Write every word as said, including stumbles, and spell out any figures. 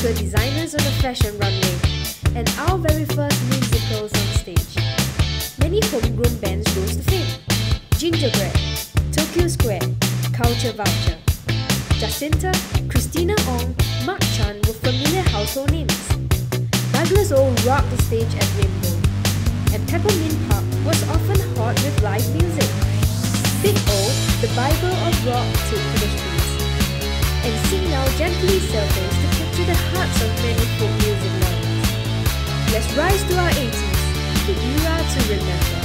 musical designers on a fashion runway, and our very first musicals on stage. Many homegrown bands rose to fame. Gingerbread, Tokyo Square, Culture Vulture. Jacinta, Christina Ong, Mark Chan were familiar household names. Douglas O rocked the stage at Rainbow, and Peppermint Park was often hot with live music. Big O, the Bible of rock, took to the streets, and Sing Now gently surfaced to capture the hearts of many folk music lovers. Let's rise to our eighties, the era to remember.